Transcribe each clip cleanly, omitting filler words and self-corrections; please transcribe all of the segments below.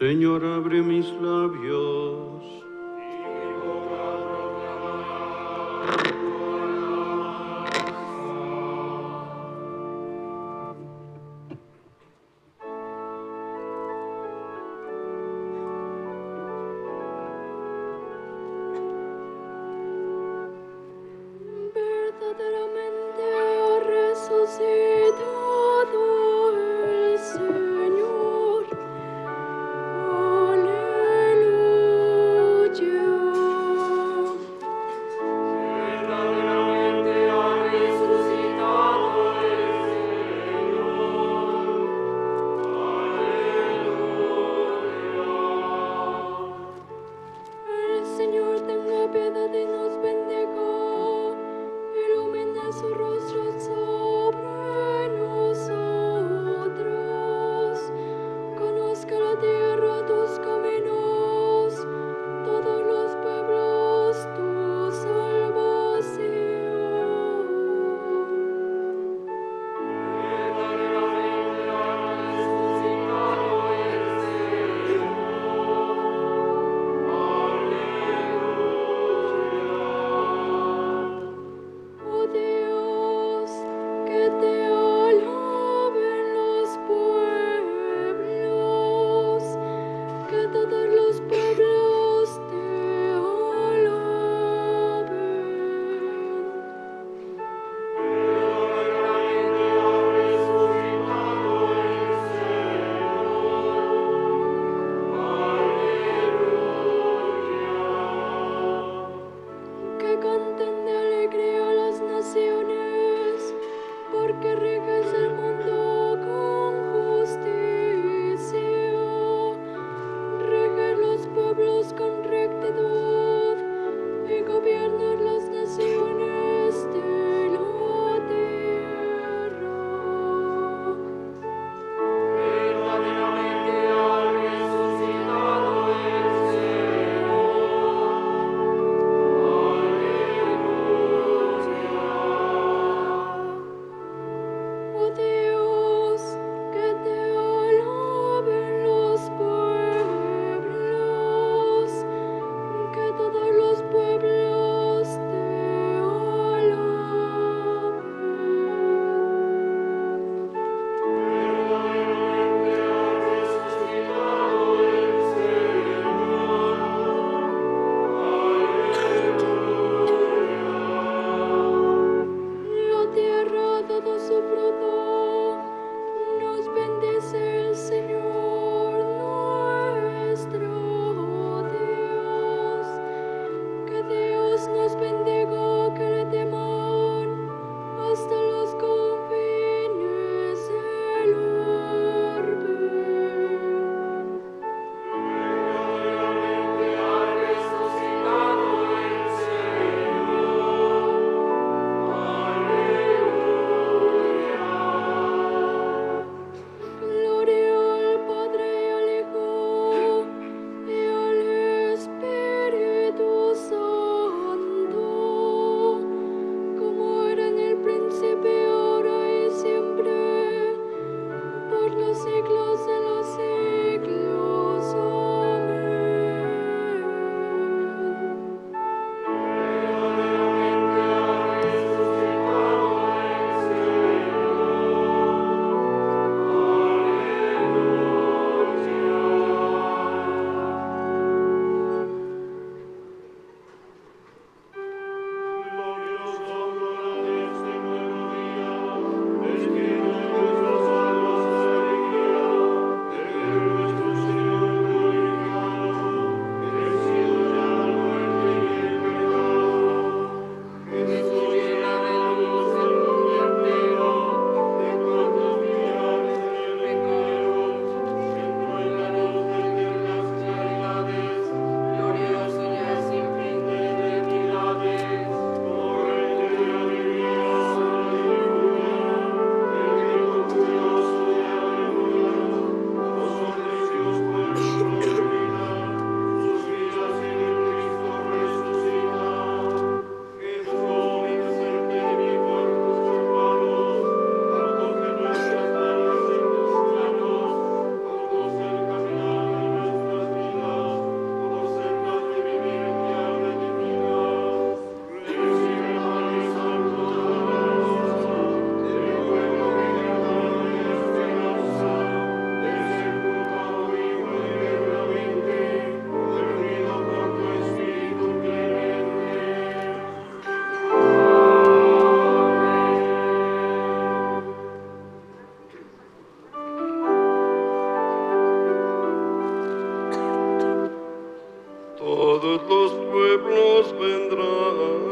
Señor, abre mis labios. Verdaderamente ha resucitado el Señor. Aleluya. Verdaderamente ha resucitado el Señor. Aleluya. El Señor tenga piedad y nos bendiga. Ilumina su rostro sobre nosotros. Conozca la tierra tus caminos, todos los pueblos tu salvación. Verdaderamente ha resucitado el Señor. Oh Dios, que te alaben los pueblos, que todos los pueblos te alaben. Verdaderamente ha resucitado el Señor. Aleluya. Que canten de alegría las naciones, porque riges el mundo con justicia. Riges los pueblos con rectitud y gobiernas las naciones de la tierra. Verdaderamente ha resucitado el Señor. Oh Dios, que te alaben los pueblos, que todos los pueblos te alaben. Verdaderamente ha resucitado el Señor. La tierra ha dado su fruto, nos bendice el Señor nuestro Dios, que de todos los pueblos vendrán.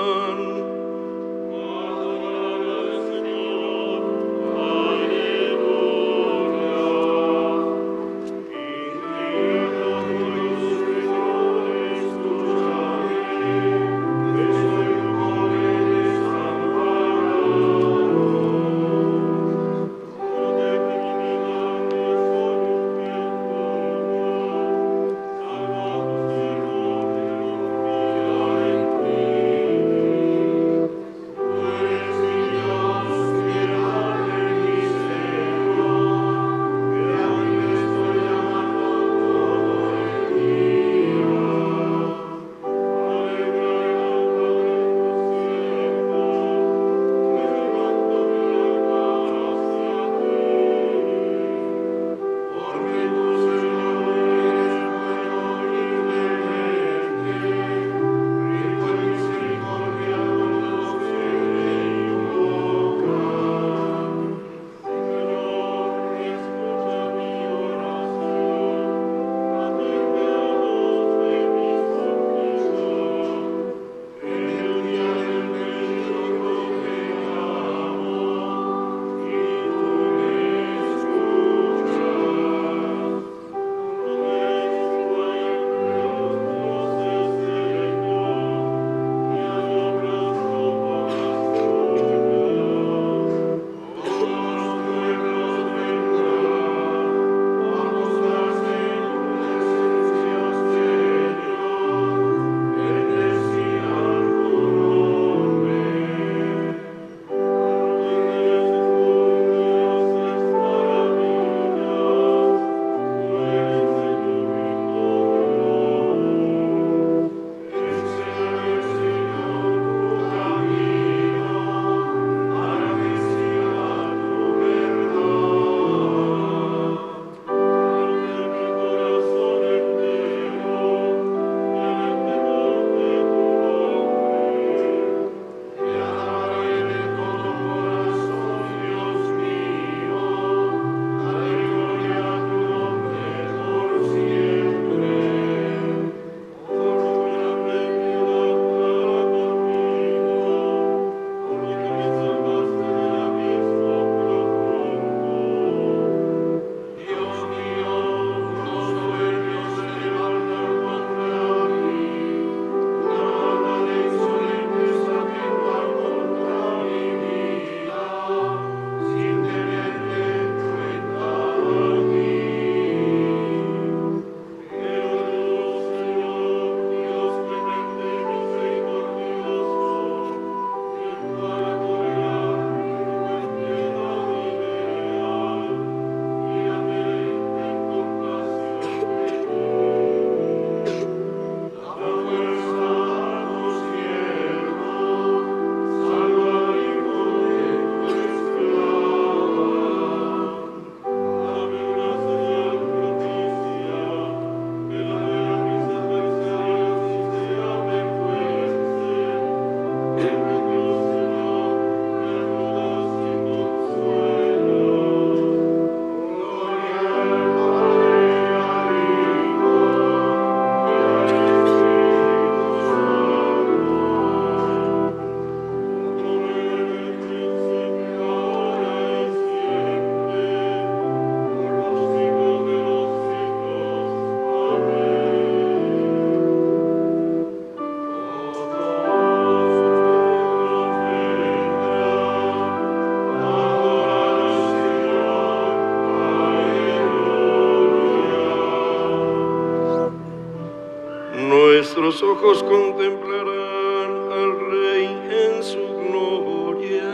Nuestros ojos contemplarán al Rey en su gloria.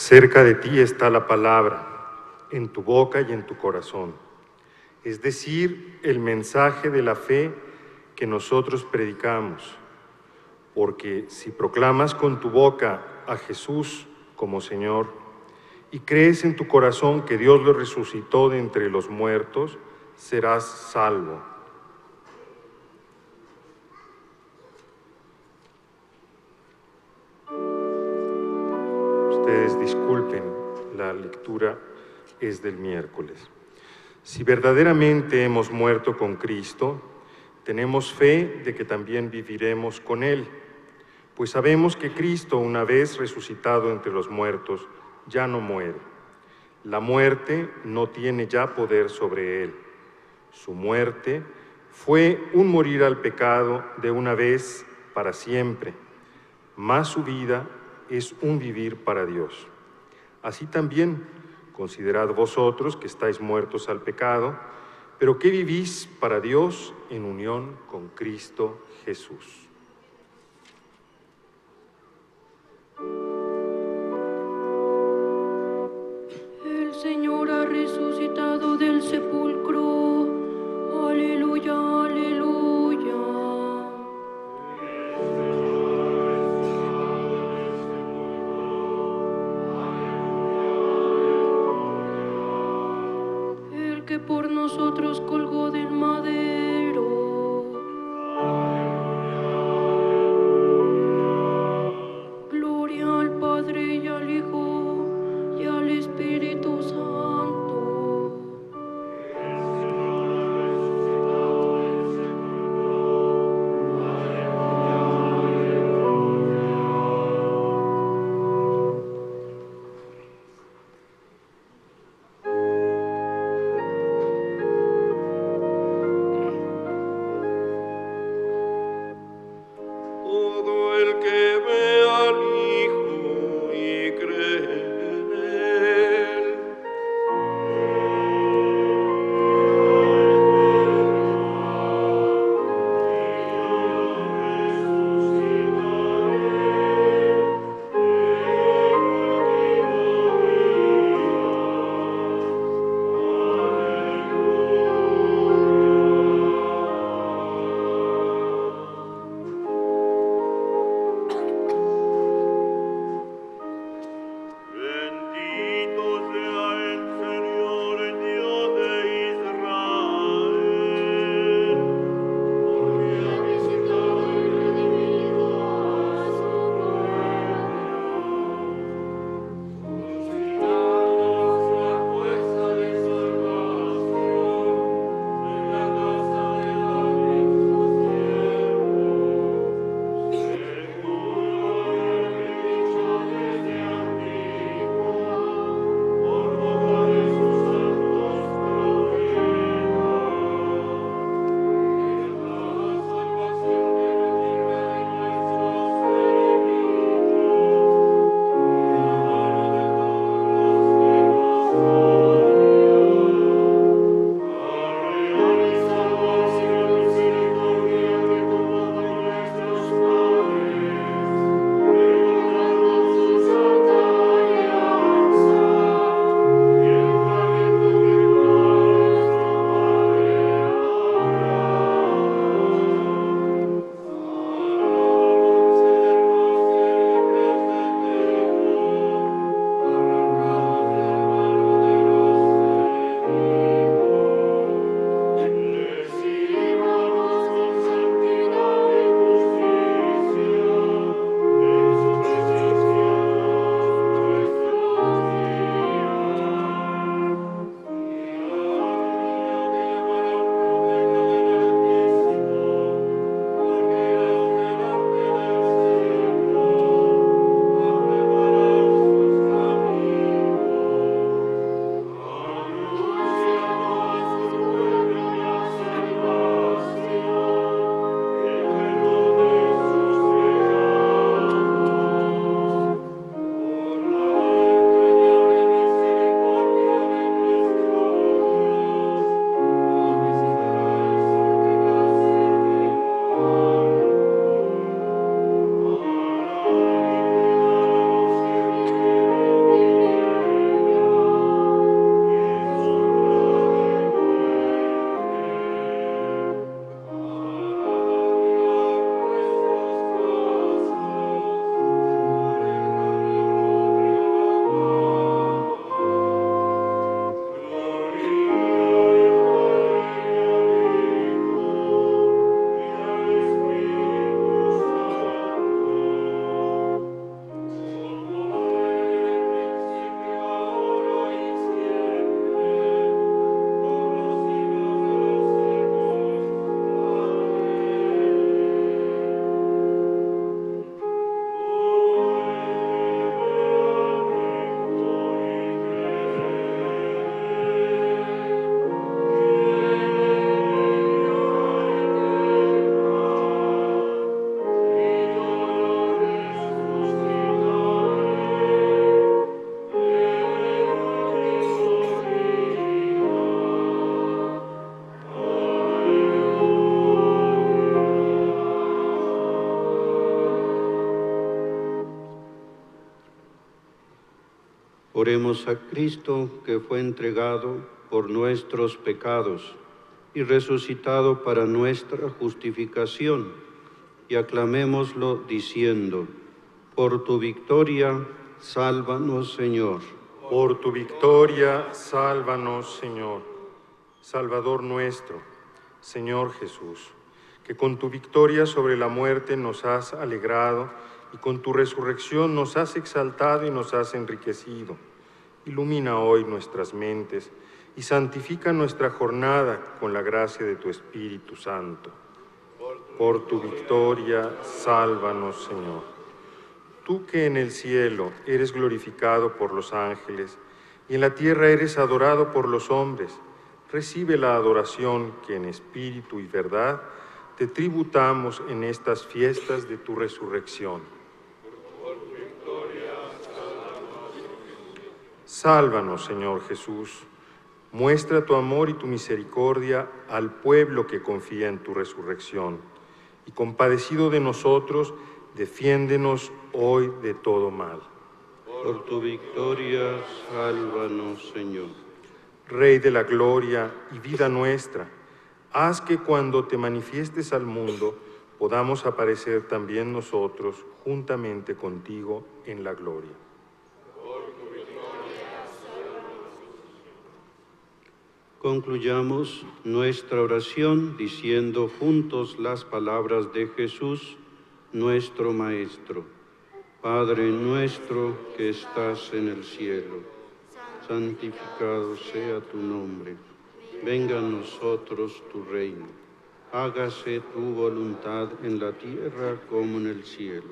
Cerca de ti está la palabra, en tu boca y en tu corazón. Es decir, el mensaje de la fe que nosotros predicamos. Porque si proclamas con tu boca a Jesús como Señor y crees en tu corazón que Dios lo resucitó de entre los muertos, serás salvo. Ustedes disculpen, la lectura es del miércoles. Si verdaderamente hemos muerto con Cristo, tenemos fe de que también viviremos con Él, pues sabemos que Cristo, una vez resucitado entre los muertos, ya no muere. La muerte no tiene ya poder sobre Él. Su muerte fue un morir al pecado de una vez para siempre, mas su vida es un vivir para Dios. Así también, considerad vosotros que estáis muertos al pecado, pero que vivís para Dios en unión con Cristo Jesús. El Señor ha resucitado del sepulcro. Aleluya, aleluya. El que por nosotros colgó del madero. Gloria al Padre y al Hijo y al Espíritu Santo. Adoremos a Cristo, que fue entregado por nuestros pecados y resucitado para nuestra justificación, y aclamémoslo diciendo: por tu victoria, sálvanos, Señor. Por tu victoria, sálvanos, Señor. Salvador nuestro, Señor Jesús, que con tu victoria sobre la muerte nos has alegrado y con tu resurrección nos has exaltado y nos has enriquecido. Ilumina hoy nuestras mentes y santifica nuestra jornada con la gracia de tu Espíritu Santo. Por tu victoria, sálvanos, Señor. Tú que en el cielo eres glorificado por los ángeles y en la tierra eres adorado por los hombres, recibe la adoración que en espíritu y verdad te tributamos en estas fiestas de tu resurrección. Sálvanos, Señor Jesús. Muestra tu amor y tu misericordia al pueblo que confía en tu resurrección. Y compadecido de nosotros, defiéndenos hoy de todo mal. Por tu victoria, sálvanos, Señor. Rey de la gloria y vida nuestra, haz que cuando te manifiestes al mundo podamos aparecer también nosotros juntamente contigo en la gloria. Concluyamos nuestra oración diciendo juntos las palabras de Jesús, nuestro Maestro. Padre nuestro que estás en el cielo, santificado sea tu nombre. Venga a nosotros tu reino. Hágase tu voluntad en la tierra como en el cielo.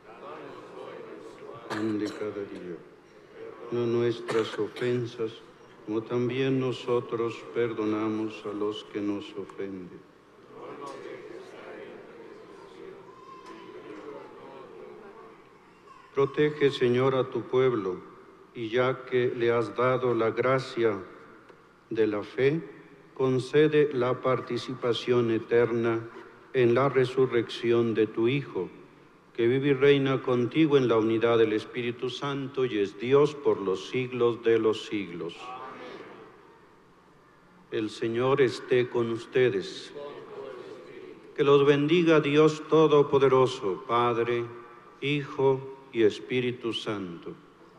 Pan de cada día. No nuestras ofensas, como también nosotros perdonamos a los que nos ofenden. Protege, Señor, a tu pueblo, y ya que le has dado la gracia de la fe, concede la participación eterna en la resurrección de tu Hijo, que vive y reina contigo en la unidad del Espíritu Santo y es Dios por los siglos de los siglos. El Señor esté con ustedes. Que los bendiga Dios Todopoderoso, Padre, Hijo y Espíritu Santo.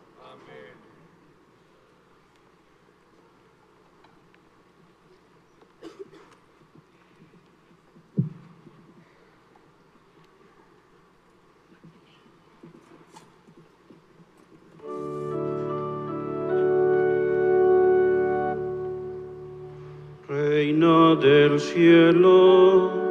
Reina del cielo,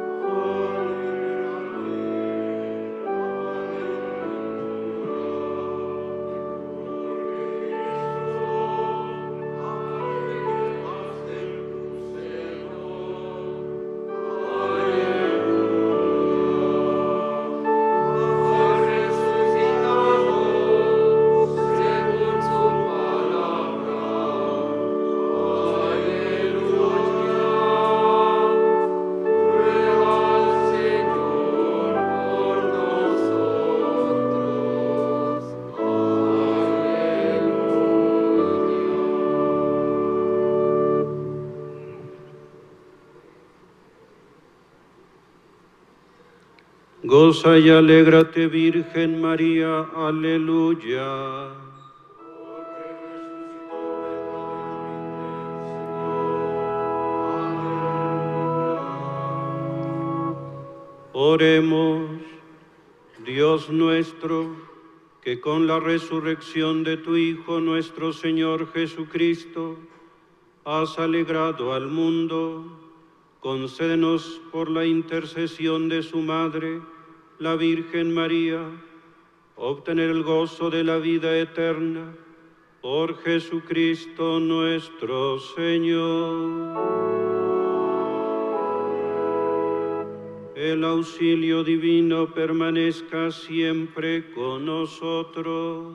goza y alégrate, Virgen María, aleluya. Oremos, Dios nuestro, que con la resurrección de tu Hijo, nuestro Señor Jesucristo, has alegrado al mundo. Concédenos por la intercesión de su Madre, la Virgen María, obtener el gozo de la vida eterna, por Jesucristo nuestro Señor. El auxilio divino permanezca siempre con nosotros.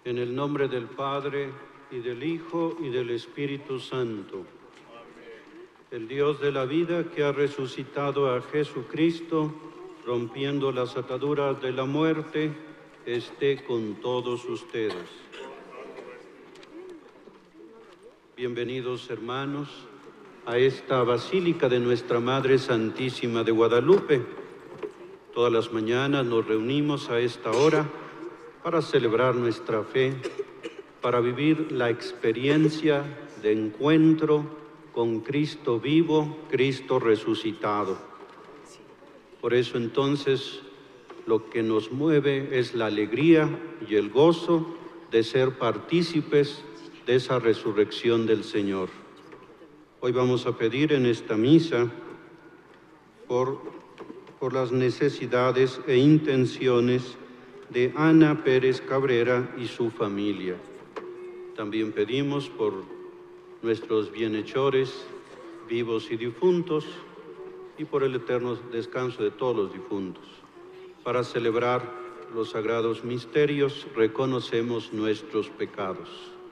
En el nombre del Padre, y del Hijo, y del Espíritu Santo. El Dios de la vida, que ha resucitado a Jesucristo, rompiendo las ataduras de la muerte, esté con todos ustedes. Bienvenidos, hermanos, a esta Basílica de Nuestra Madre Santísima de Guadalupe. Todas las mañanas nos reunimos a esta hora para celebrar nuestra fe, para vivir la experiencia de encuentro con Cristo vivo, Cristo resucitado. Por eso entonces lo que nos mueve es la alegría y el gozo de ser partícipes de esa resurrección del Señor. Hoy vamos a pedir en esta misa por las necesidades e intenciones de Ana Pérez Cabrera y su familia. También pedimos por nuestros bienhechores, vivos y difuntos, y por el eterno descanso de todos los difuntos. Para celebrar los sagrados misterios, reconocemos nuestros pecados.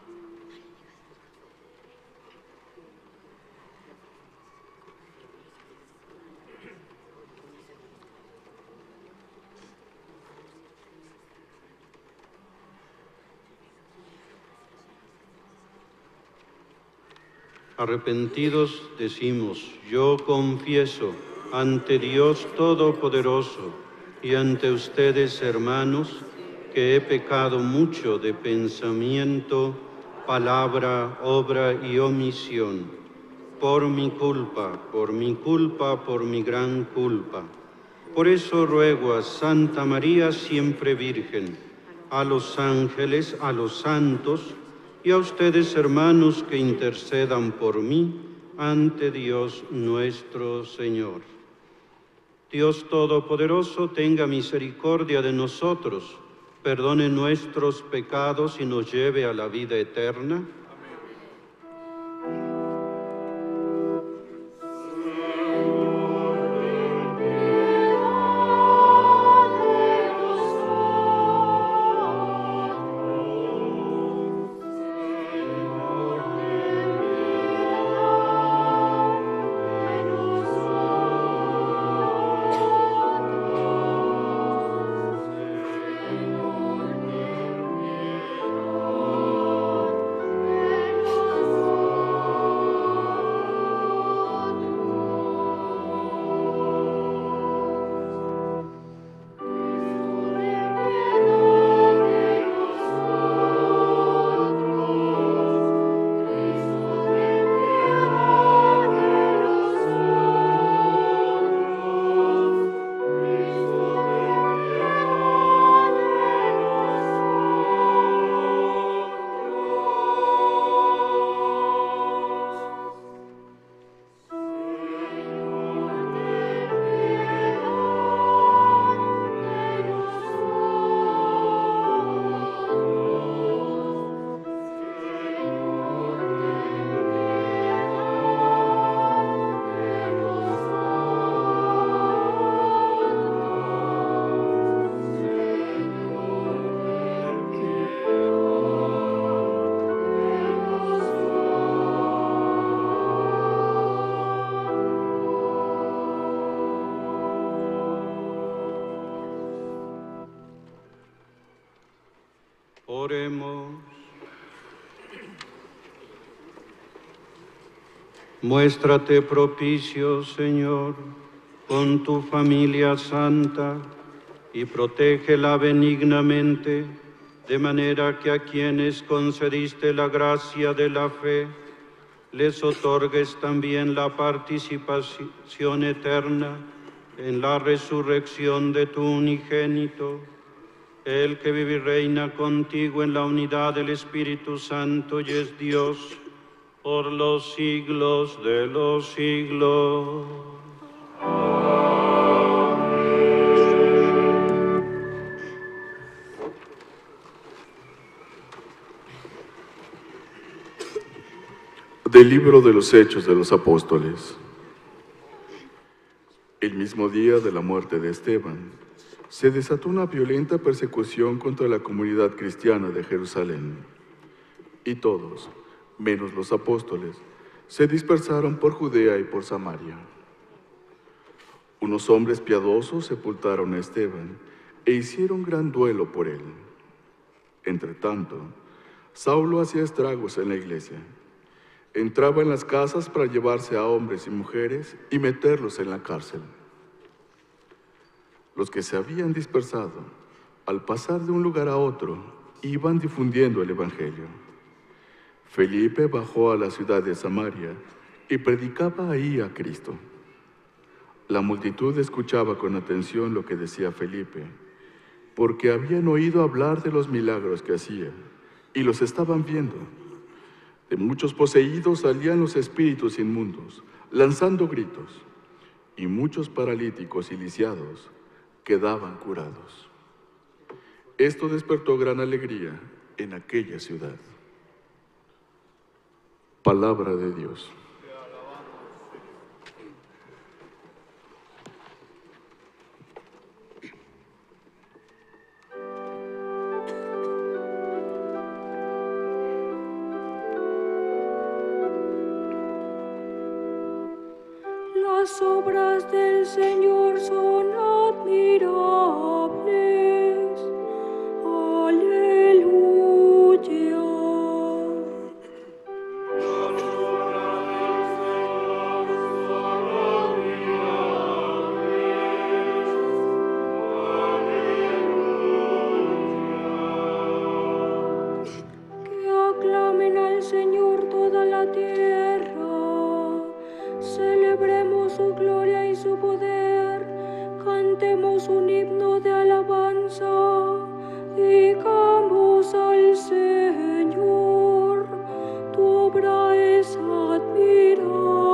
Arrepentidos decimos: yo confieso ante Dios Todopoderoso y ante ustedes, hermanos, que he pecado mucho de pensamiento, palabra, obra y omisión, por mi culpa, por mi gran culpa. Por eso ruego a Santa María, siempre Virgen, a los ángeles, a los santos, y a ustedes, hermanos, que intercedan por mí ante Dios nuestro Señor. Dios Todopoderoso, tenga misericordia de nosotros, perdone nuestros pecados y nos lleve a la vida eterna. Oremos. Muéstrate propicio, Señor, con tu familia santa, y protégela benignamente, de manera que a quienes concediste la gracia de la fe, les otorgues también la participación eterna en la resurrección de tu unigénito, el que vive y reina contigo en la unidad del Espíritu Santo y es Dios por los siglos de los siglos. Del libro de los Hechos de los Apóstoles. El mismo día de la muerte de Esteban, se desató una violenta persecución contra la comunidad cristiana de Jerusalén. Y todos, menos los apóstoles, se dispersaron por Judea y por Samaria. Unos hombres piadosos sepultaron a Esteban e hicieron gran duelo por él. Entretanto, Saulo hacía estragos en la iglesia. Entraba en las casas para llevarse a hombres y mujeres y meterlos en la cárcel. Los que se habían dispersado, al pasar de un lugar a otro, iban difundiendo el Evangelio. Felipe bajó a la ciudad de Samaria y predicaba ahí a Cristo. La multitud escuchaba con atención lo que decía Felipe, porque habían oído hablar de los milagros que hacía y los estaban viendo. De muchos poseídos salían los espíritus inmundos, lanzando gritos, y muchos paralíticos y lisiados quedaban curados. Esto despertó gran alegría en aquella ciudad. Palabra de Dios. Las obras del Señor son admirables. Aleluya. Que aclamen al Señor toda la tierra. Celebremos su gloria y su poder, cantemos un himno de alabanza, digamos al Señor, tu obra es admirable.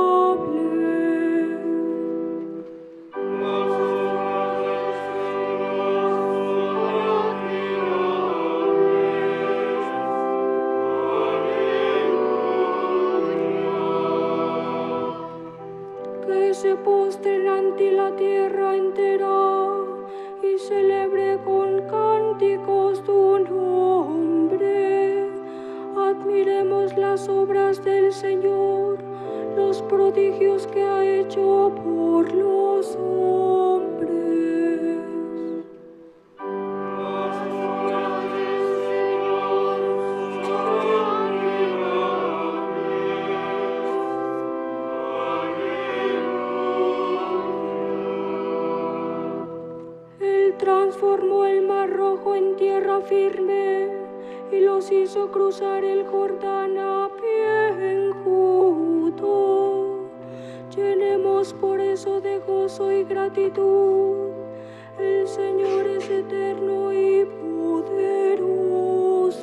Que se postren ante la tierra entera y celebre con cánticos tu nombre. Admiremos las obras del Señor, los prodigios que ha hecho por los hombres. Transformó el mar rojo en tierra firme y los hizo cruzar el Jordán a pie enjuto. Llenemos por eso de gozo y gratitud. El Señor es eterno y poderoso.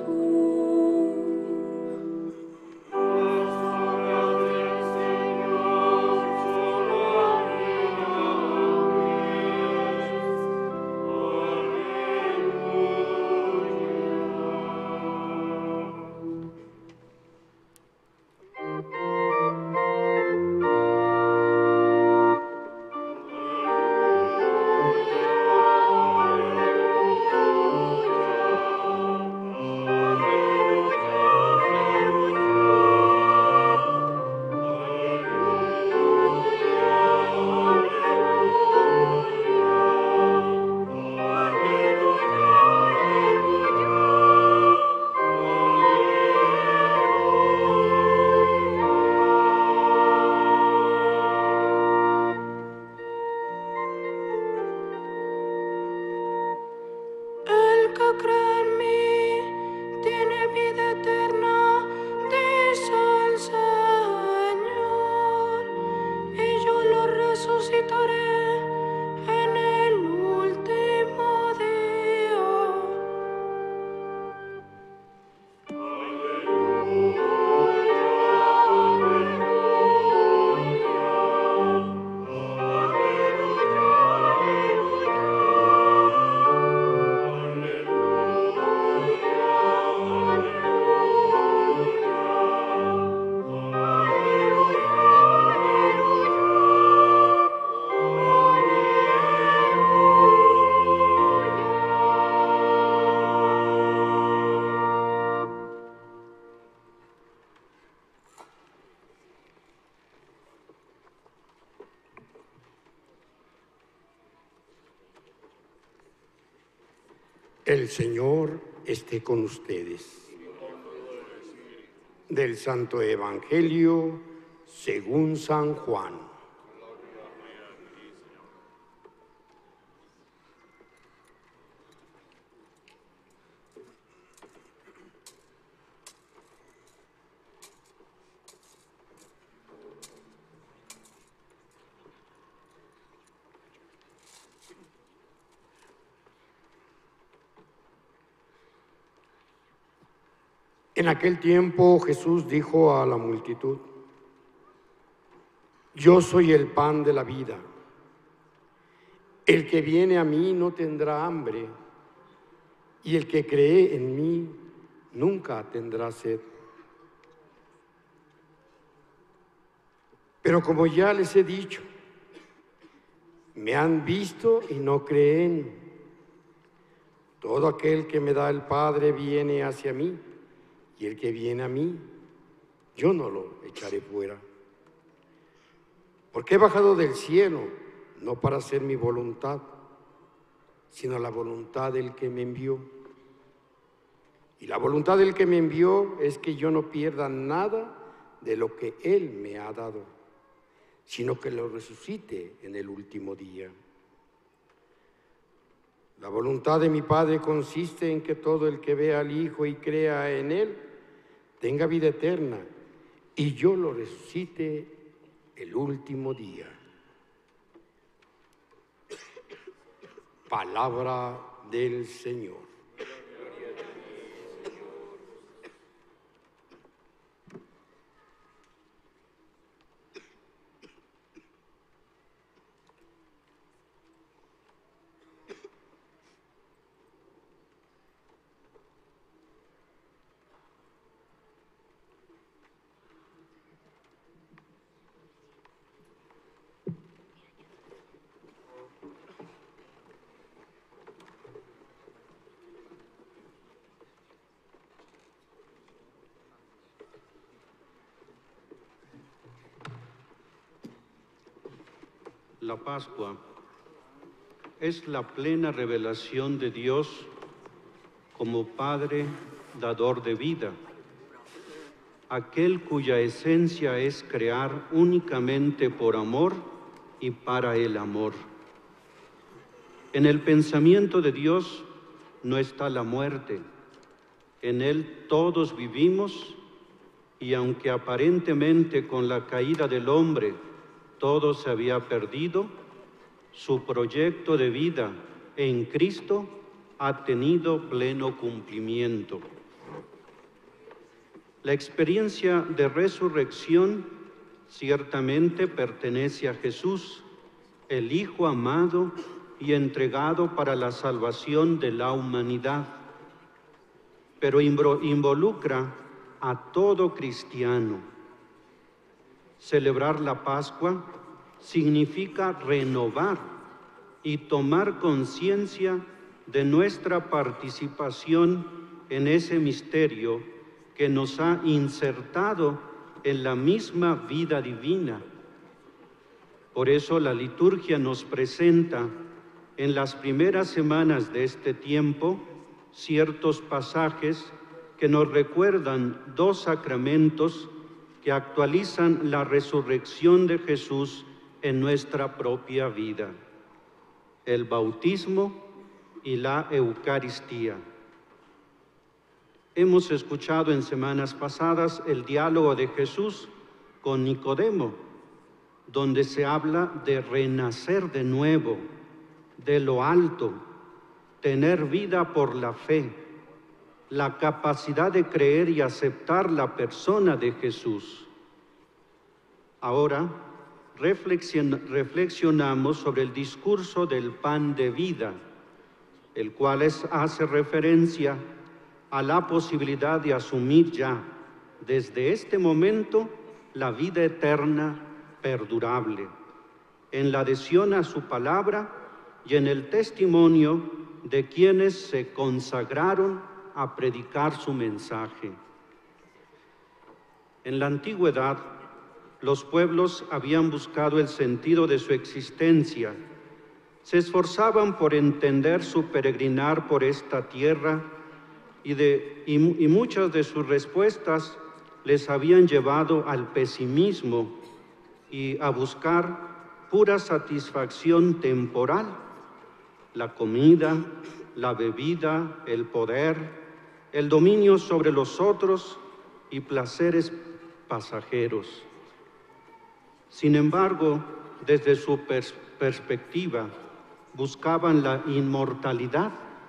El Señor esté con ustedes. Del Santo Evangelio según San Juan. En aquel tiempo Jesús dijo a la multitud: Yo soy el pan de la vida. El que viene a mí no tendrá hambre, y el que cree en mí nunca tendrá sed. Pero como ya les he dicho, me han visto y no creen. Todo aquel que me da el Padre viene hacia mí, y el que viene a mí, yo no lo echaré fuera. Porque he bajado del cielo, no para hacer mi voluntad, sino la voluntad del que me envió. Y la voluntad del que me envió es que yo no pierda nada de lo que Él me ha dado, sino que lo resucite en el último día. La voluntad de mi Padre consiste en que todo el que vea al Hijo y crea en Él tenga vida eterna, y yo lo resucite el último día. Palabra del Señor. La Pascua es la plena revelación de Dios como Padre dador de vida, aquel cuya esencia es crear únicamente por amor y para el amor. En el pensamiento de Dios no está la muerte, en Él todos vivimos, y aunque aparentemente con la caída del hombre todo se había perdido, su proyecto de vida en Cristo ha tenido pleno cumplimiento. La experiencia de resurrección ciertamente pertenece a Jesús, el Hijo amado y entregado para la salvación de la humanidad, pero involucra a todo cristiano. Celebrar la Pascua significa renovar y tomar conciencia de nuestra participación en ese misterio que nos ha insertado en la misma vida divina. Por eso la liturgia nos presenta en las primeras semanas de este tiempo ciertos pasajes que nos recuerdan dos sacramentos que actualizan la resurrección de Jesús en nuestra propia vida: el bautismo y la Eucaristía. Hemos escuchado en semanas pasadas el diálogo de Jesús con Nicodemo, donde se habla de renacer de nuevo, de lo alto, tener vida por la fe, la capacidad de creer y aceptar la persona de Jesús. Ahora reflexionamos sobre el discurso del pan de vida, el cual hace referencia a la posibilidad de asumir ya, desde este momento, la vida eterna perdurable, en la adhesión a su palabra y en el testimonio de quienes se consagraron a predicar su mensaje. En la antigüedad, los pueblos habían buscado el sentido de su existencia Se esforzaban por entender su peregrinar por esta tierra y muchas de sus respuestas les habían llevado al pesimismo y a buscar pura satisfacción temporal, la comida, la bebida, el poder, el dominio sobre los otros y placeres pasajeros. Sin embargo, desde su perspectiva, buscaban la inmortalidad.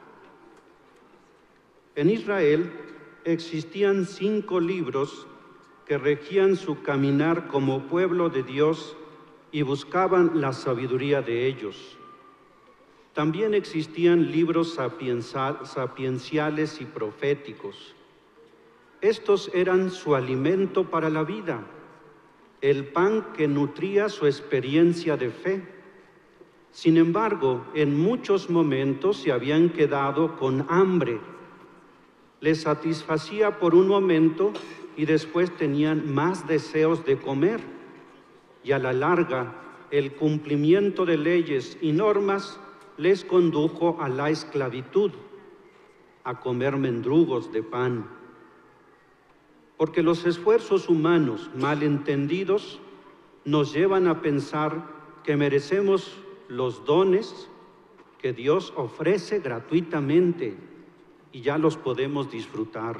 En Israel existían 5 libros que regían su caminar como pueblo de Dios y buscaban la sabiduría de ellos. También existían libros sapienciales y proféticos. Estos eran su alimento para la vida, el pan que nutría su experiencia de fe. Sin embargo, en muchos momentos se habían quedado con hambre. Les satisfacía por un momento y después tenían más deseos de comer. Y a la larga, el cumplimiento de leyes y normas les condujo a la esclavitud, a comer mendrugos de pan. Porque los esfuerzos humanos mal entendidos nos llevan a pensar que merecemos los dones que Dios ofrece gratuitamente y ya los podemos disfrutar.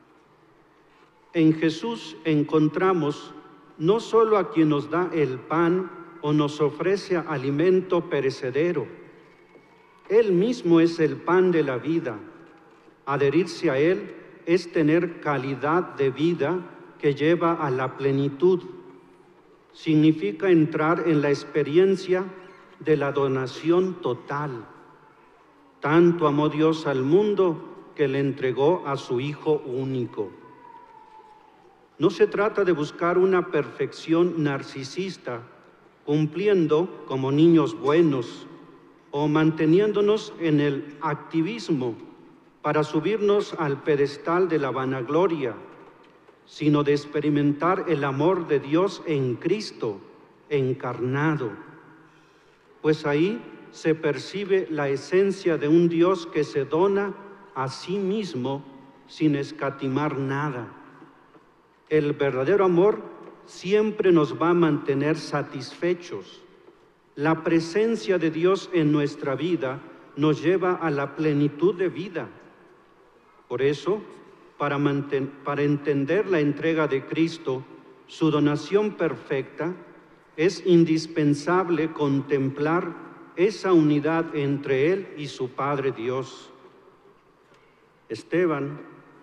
En Jesús encontramos no solo a quien nos da el pan o nos ofrece alimento perecedero. Él mismo es el pan de la vida. Adherirse a Él es tener calidad de vida que lleva a la plenitud. Significa entrar en la experiencia de la donación total. Tanto amó Dios al mundo que le entregó a su Hijo único. No se trata de buscar una perfección narcisista, cumpliendo como niños buenos o manteniéndonos en el activismo para subirnos al pedestal de la vanagloria, sino de experimentar el amor de Dios en Cristo, encarnado. Pues ahí se percibe la esencia de un Dios que se dona a sí mismo sin escatimar nada. El verdadero amor siempre nos va a mantener satisfechos. La presencia de Dios en nuestra vida nos lleva a la plenitud de vida. Por eso, para entender la entrega de Cristo, su donación perfecta, es indispensable contemplar esa unidad entre Él y su Padre Dios. Esteban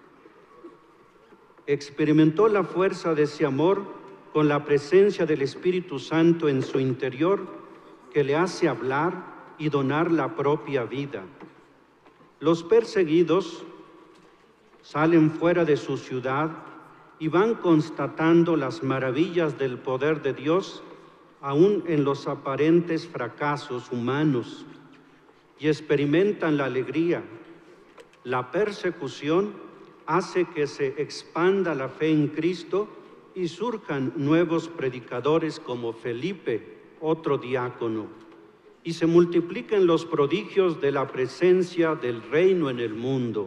experimentó la fuerza de ese amor con la presencia del Espíritu Santo en su interior, que le hace hablar y donar la propia vida. Los perseguidos salen fuera de su ciudad y van constatando las maravillas del poder de Dios, aún en los aparentes fracasos humanos, y experimentan la alegría. La persecución hace que se expanda la fe en Cristo y surjan nuevos predicadores como Felipe, otro diácono, y se multipliquen los prodigios de la presencia del reino en el mundo.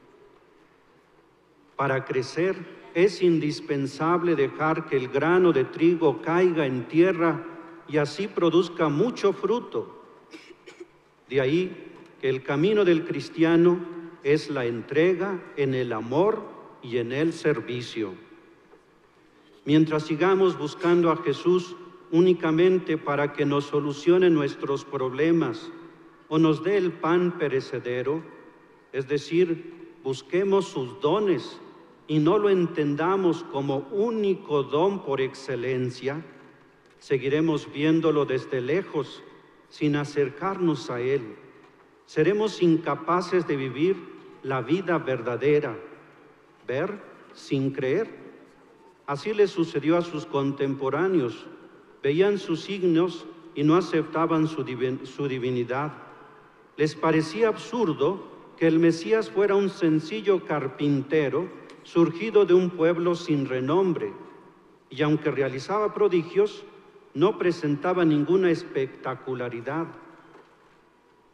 Para crecer es indispensable dejar que el grano de trigo caiga en tierra y así produzca mucho fruto. De ahí que el camino del cristiano es la entrega en el amor y en el servicio. Mientras sigamos buscando a Jesús únicamente para que nos solucione nuestros problemas o nos dé el pan perecedero, es decir, busquemos sus dones y no lo entendamos como único don por excelencia, seguiremos viéndolo desde lejos sin acercarnos a Él. Seremos incapaces de vivir la vida verdadera, ver sin creer. Así le sucedió a sus contemporáneos. Veían sus signos y no aceptaban su divinidad. Les parecía absurdo que el Mesías fuera un sencillo carpintero surgido de un pueblo sin renombre, y aunque realizaba prodigios, no presentaba ninguna espectacularidad.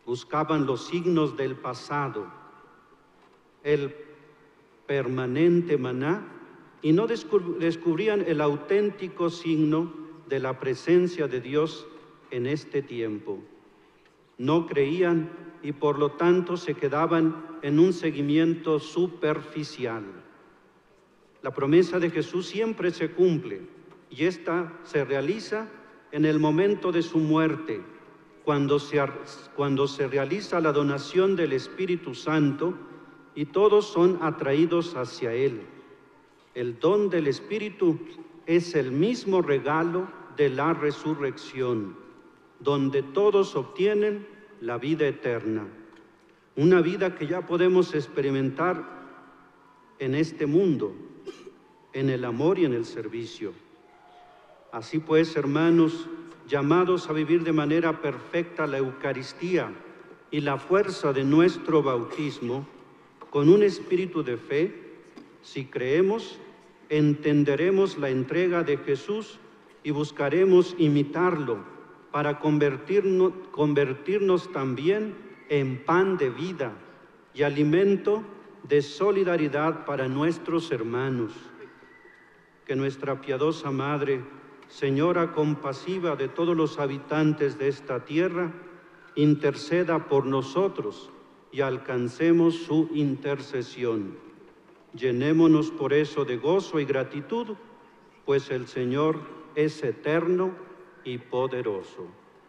buscaban los signos del pasado, el permanente maná, y no descubrían el auténtico signo de la presencia de Dios en este tiempo. No creían y por lo tanto se quedaban en un seguimiento superficial. La promesa de Jesús siempre se cumple y esta se realiza en el momento de su muerte, cuando se realiza la donación del Espíritu Santo y todos son atraídos hacia Él. El don del Espíritu es el mismo regalo de la resurrección, donde todos obtienen la vida eterna, una vida que ya podemos experimentar en este mundo, en el amor y en el servicio. Así pues, hermanos, llamados a vivir de manera perfecta la Eucaristía y la fuerza de nuestro bautismo, con un espíritu de fe, si creemos, entenderemos la entrega de Jesús y buscaremos imitarlo para convertirnos también en pan de vida y alimento de solidaridad para nuestros hermanos. Que nuestra piadosa Madre, Señora compasiva de todos los habitantes de esta tierra, interceda por nosotros y alcancemos su intercesión. Llenémonos por eso de gozo y gratitud, pues el Señor es eterno y poderoso.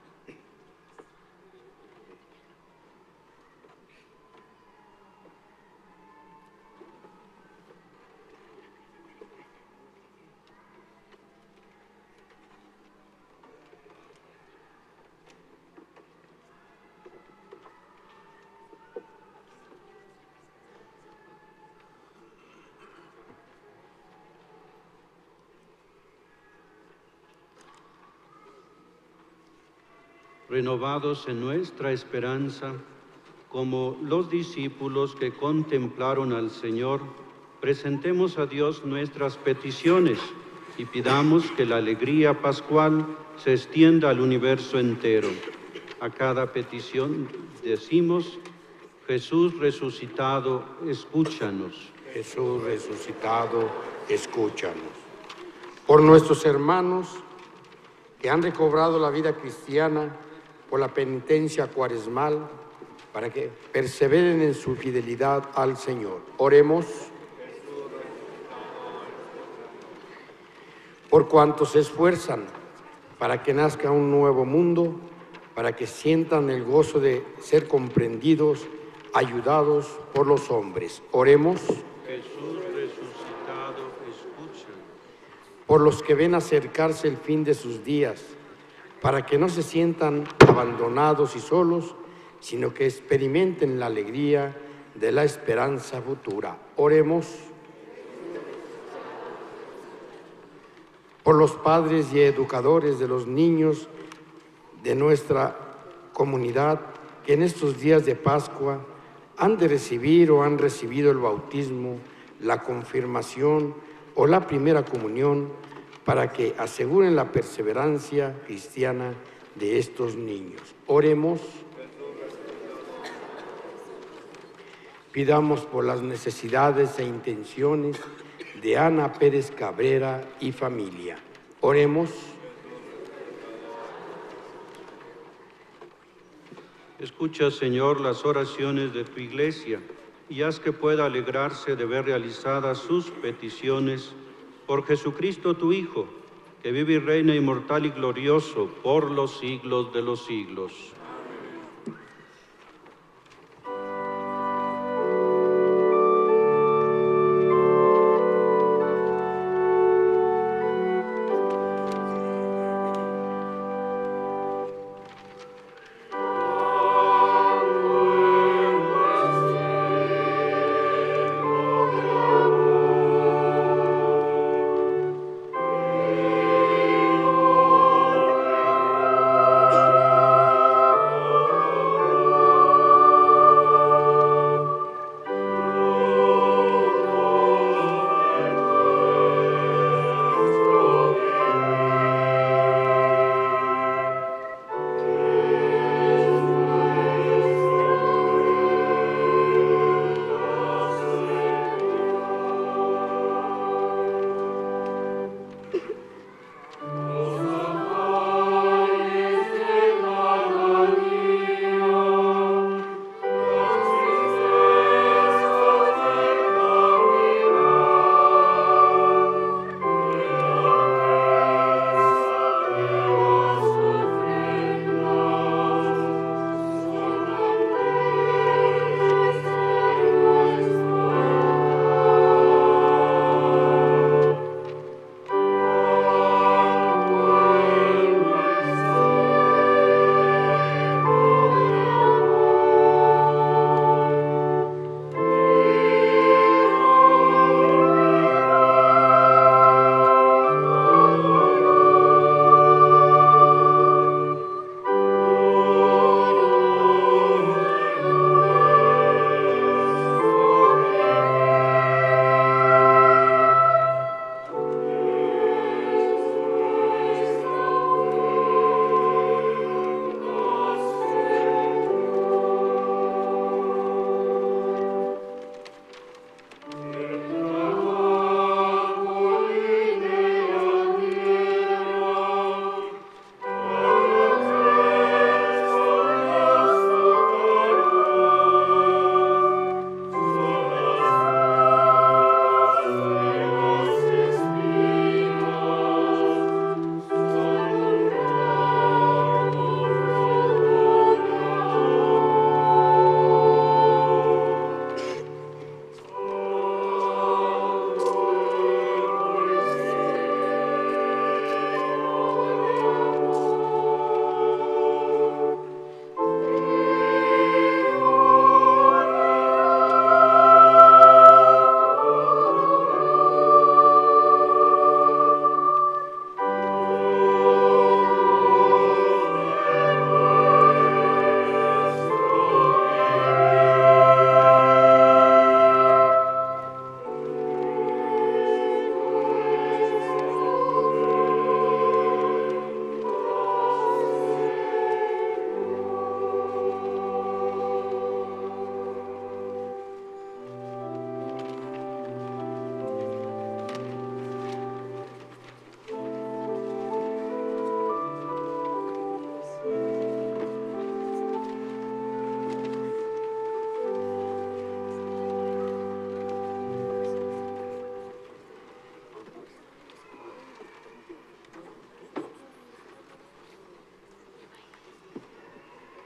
Renovados en nuestra esperanza, como los discípulos que contemplaron al Señor, presentemos a Dios nuestras peticiones y pidamos que la alegría pascual se extienda al universo entero. A cada petición decimos: Jesús resucitado, escúchanos. Jesús resucitado, escúchanos. Por nuestros hermanos que han recobrado la vida cristiana, por la penitencia cuaresmal, para que perseveren en su fidelidad al Señor. Oremos. Por cuantos se esfuerzan para que nazca un nuevo mundo, para que sientan el gozo de ser comprendidos, ayudados por los hombres. Oremos. Jesús resucitado, escucha. Por los que ven acercarse el fin de sus días, para que no se sientan abandonados y solos, sino que experimenten la alegría de la esperanza futura. Oremos. Por los padres y educadores de los niños de nuestra comunidad, que en estos días de Pascua han de recibir o han recibido el bautismo, la confirmación o la primera comunión, para que aseguren la perseverancia cristiana de estos niños. Oremos. Pidamos por las necesidades e intenciones de Ana Pérez Cabrera y familia. Oremos. Escucha, Señor, las oraciones de tu Iglesia y haz que pueda alegrarse de ver realizadas sus peticiones por Jesucristo tu Hijo, que vive y reina inmortal y glorioso por los siglos de los siglos.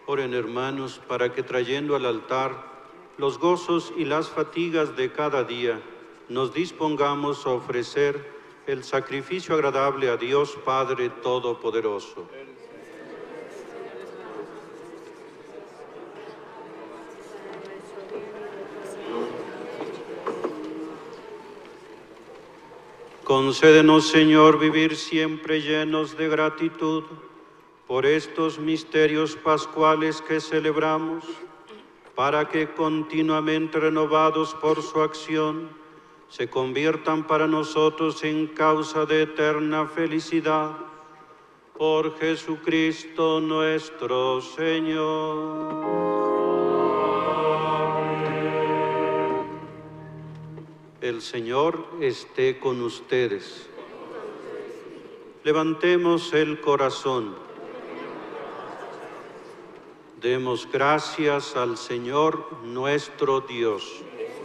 Oren, hermanos, para que trayendo al altar los gozos y las fatigas de cada día, nos dispongamos a ofrecer el sacrificio agradable a Dios Padre Todopoderoso. Concédenos, Señor, vivir siempre llenos de gratitud por estos misterios pascuales que celebramos, para que continuamente renovados por su acción, se conviertan para nosotros en causa de eterna felicidad. Por Jesucristo nuestro Señor. El Señor esté con ustedes. Levantemos el corazón. Demos gracias al Señor nuestro Dios.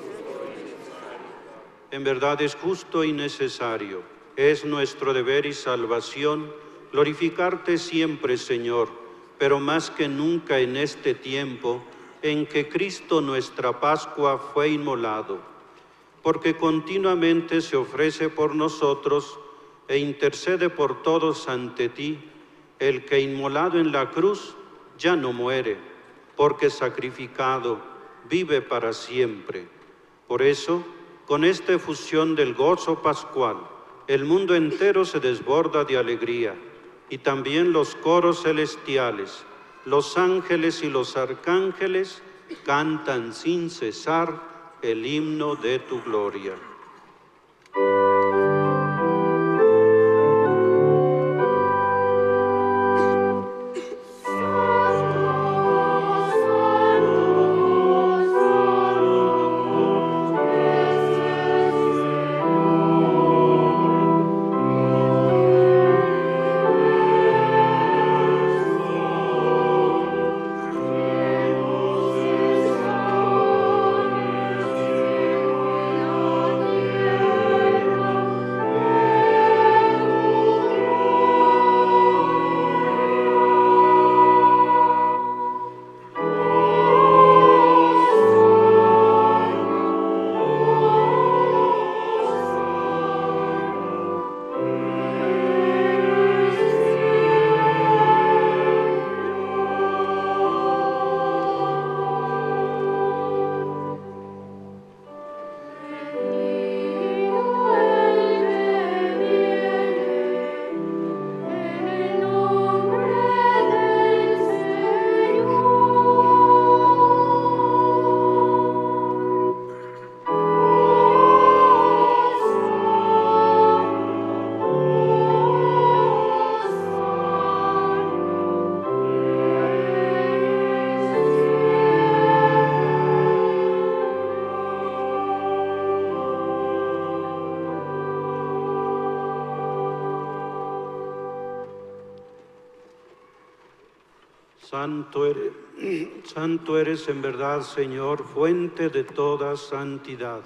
En verdad es justo y necesario, es nuestro deber y salvación glorificarte siempre, Señor, pero más que nunca en este tiempo en que Cristo nuestra Pascua fue inmolado, porque continuamente se ofrece por nosotros e intercede por todos ante ti, el que inmolado en la cruz ya no muere, porque sacrificado vive para siempre. Por eso, con esta efusión del gozo pascual, el mundo entero se desborda de alegría, y también los coros celestiales, los ángeles y los arcángeles cantan sin cesar el himno de tu gloria. Santo eres en verdad, Señor, fuente de toda santidad.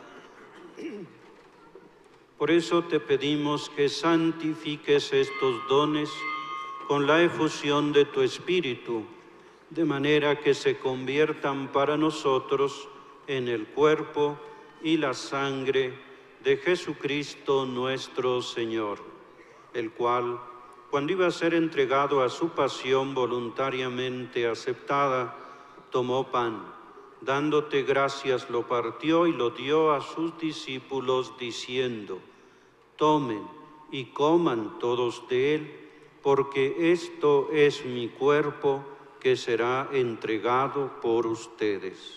Por eso te pedimos que santifiques estos dones con la efusión de tu Espíritu, de manera que se conviertan para nosotros en el cuerpo y la sangre de Jesucristo nuestro Señor, el cual, cuando iba a ser entregado a su pasión voluntariamente aceptada, tomó pan, dándote gracias lo partió y lo dio a sus discípulos diciendo: tomen y coman todos de él, porque esto es mi cuerpo que será entregado por ustedes.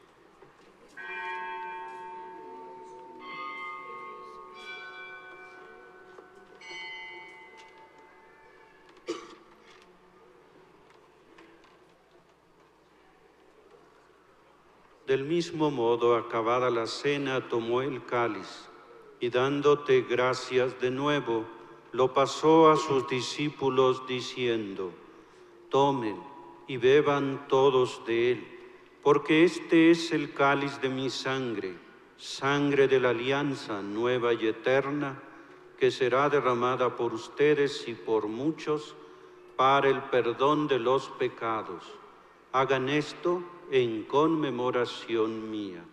Del mismo modo, acabada la cena, tomó el cáliz y dándote gracias de nuevo, lo pasó a sus discípulos diciendo: tomen y beban todos de él, porque este es el cáliz de mi sangre, sangre de la alianza nueva y eterna, que será derramada por ustedes y por muchos para el perdón de los pecados. Hagan esto en conmemoración mía.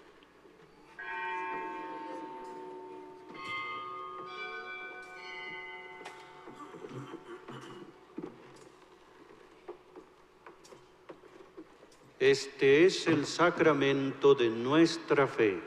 Este es el sacramento de nuestra fe.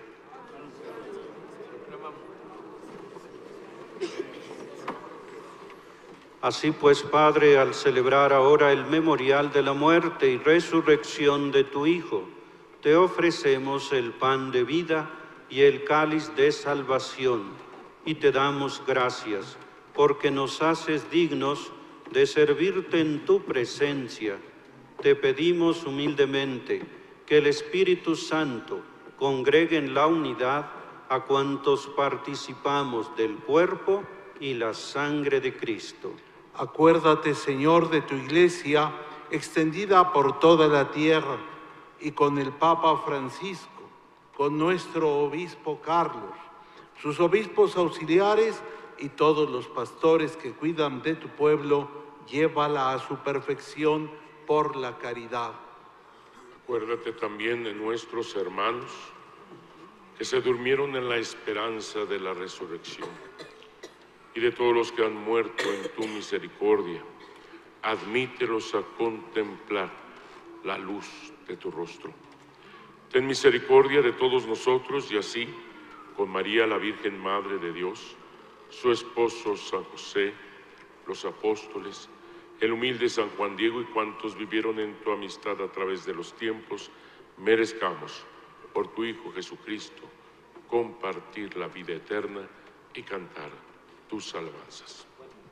Así pues, Padre, al celebrar ahora el memorial de la muerte y resurrección de tu Hijo, te ofrecemos el pan de vida y el cáliz de salvación, y te damos gracias, porque nos haces dignos de servirte en tu presencia. Te pedimos humildemente que el Espíritu Santo congregue en la unidad a cuantos participamos del cuerpo y la sangre de Cristo. Acuérdate, Señor, de tu Iglesia extendida por toda la tierra y con el Papa Francisco, con nuestro Obispo Carlos, sus obispos auxiliares y todos los pastores que cuidan de tu pueblo, llévala a su perfección por la caridad. Acuérdate también de nuestros hermanos que se durmieron en la esperanza de la resurrección, y de todos los que han muerto en tu misericordia. Admítelos a contemplar la luz de tu rostro. Ten misericordia de todos nosotros y así, con María la Virgen Madre de Dios, su esposo San José, los apóstoles, el humilde San Juan Diego y cuantos vivieron en tu amistad a través de los tiempos, merezcamos, por tu Hijo Jesucristo, compartir la vida eterna y cantar tus alabanzas.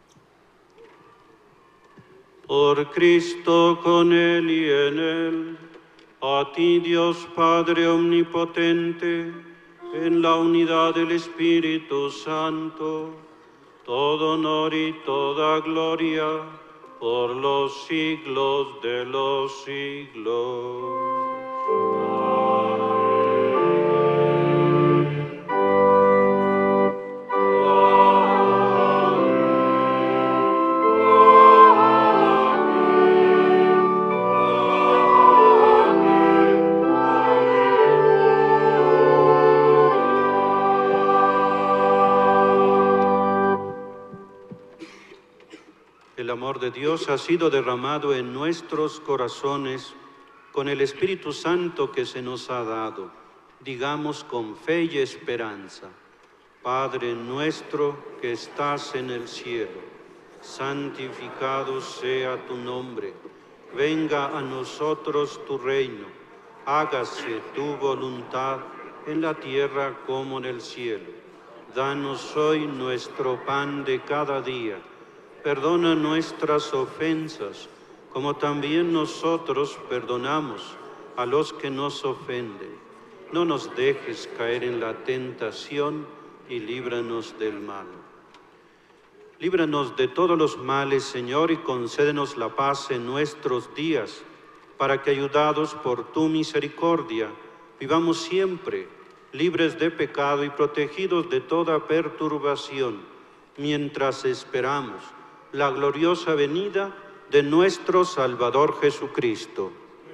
Por Cristo, con Él y en Él, a ti, Dios Padre Omnipotente, en la unidad del Espíritu Santo, todo honor y toda gloria por los siglos de los siglos. El amor de Dios ha sido derramado en nuestros corazones con el Espíritu Santo que se nos ha dado. Digamos con fe y esperanza: Padre nuestro que estás en el cielo, santificado sea tu nombre. Venga a nosotros tu reino. Hágase tu voluntad en la tierra como en el cielo. Danos hoy nuestro pan de cada día. Perdona nuestras ofensas, como también nosotros perdonamos a los que nos ofenden. No nos dejes caer en la tentación y líbranos del mal. Líbranos de todos los males, Señor, y concédenos la paz en nuestros días, para que, ayudados por tu misericordia, vivamos siempre libres de pecado y protegidos de toda perturbación, mientras esperamos la gloriosa venida de nuestro Salvador Jesucristo.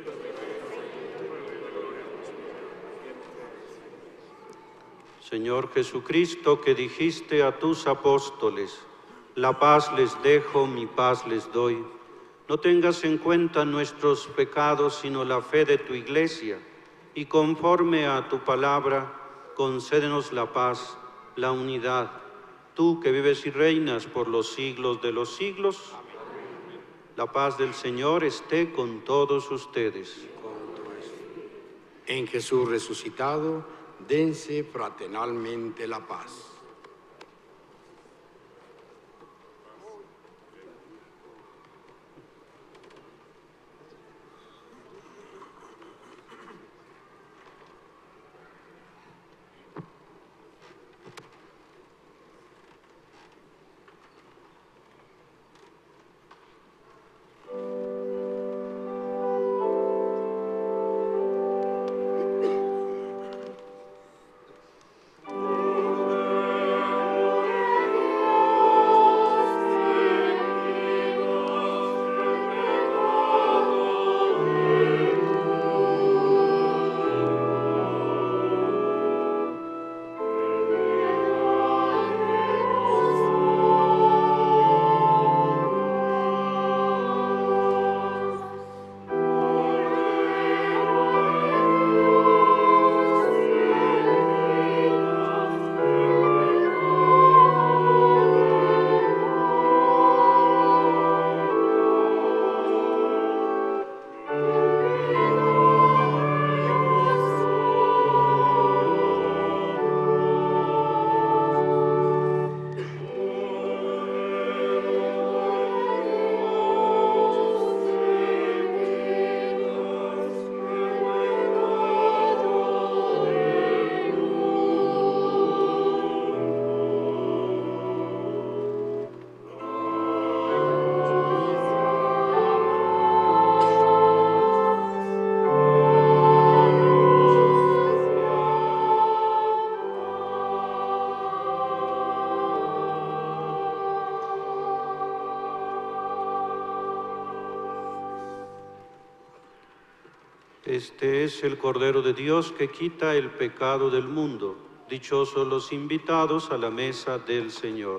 Señor Jesucristo, que dijiste a tus apóstoles: la paz les dejo, mi paz les doy, no tengas en cuenta nuestros pecados, sino la fe de tu Iglesia, y conforme a tu palabra, concédenos la paz, la unidad. Tú que vives y reinas por los siglos de los siglos, la paz del Señor esté con todos ustedes. En Jesús resucitado, dense fraternalmente la paz. Este es el Cordero de Dios que quita el pecado del mundo. Dichosos los invitados a la mesa del Señor.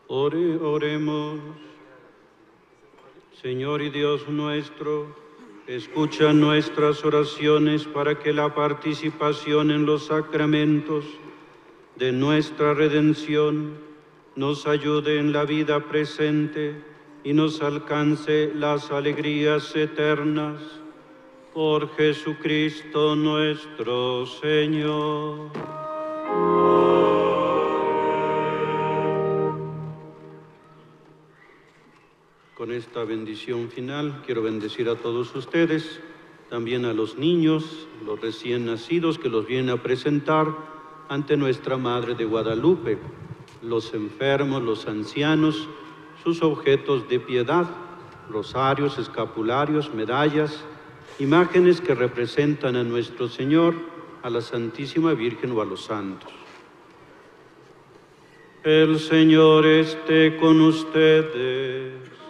Oremos. Señor y Dios nuestro, escucha nuestras oraciones para que la participación en los sacramentos de nuestra redención nos ayude en la vida presente y nos alcance las alegrías eternas. Por Jesucristo nuestro Señor. Con esta bendición final quiero bendecir a todos ustedes, también a los niños, los recién nacidos que los vienen a presentar ante nuestra Madre de Guadalupe, los enfermos, los ancianos, sus objetos de piedad, rosarios, escapularios, medallas, imágenes que representan a nuestro Señor, a la Santísima Virgen o a los santos. El Señor esté con ustedes.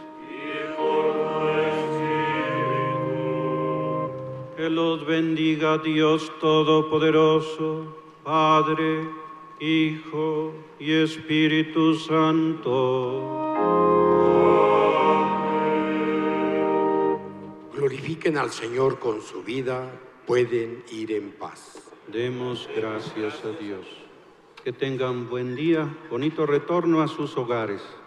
Que los bendiga Dios Todopoderoso, Padre, Hijo y Espíritu Santo. Glorifiquen al Señor con su vida, pueden ir en paz. Demos gracias a Dios. Que tengan buen día, bonito retorno a sus hogares.